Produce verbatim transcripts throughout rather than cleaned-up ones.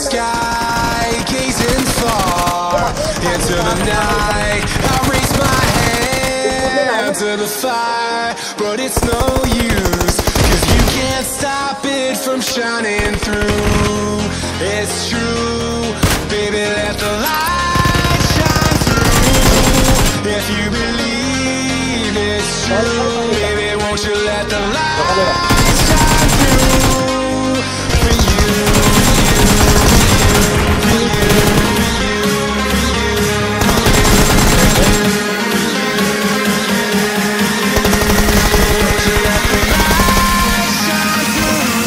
sky, gazing far into the night. I raise my hand to the fire, but it's no use, 'cause you can't stop it from shining through. It's true, baby, let the light shine through. If you believe it's true, baby, won't you let the light shine through for you, for you, for you, for you, for you. Won't you let the light shine through?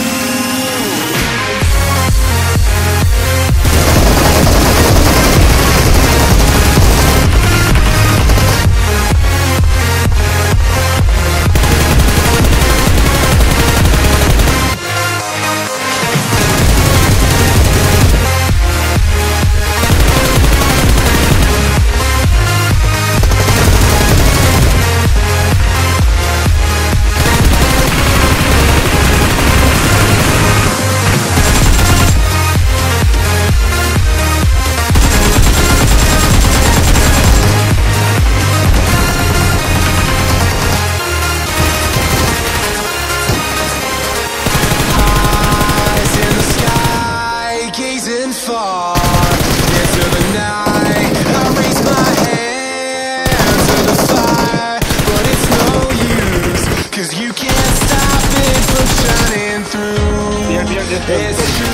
Gazing far into the night, I raise my hand to the fire, but it's no use, 'cause you can't stop it from shining through. It's true.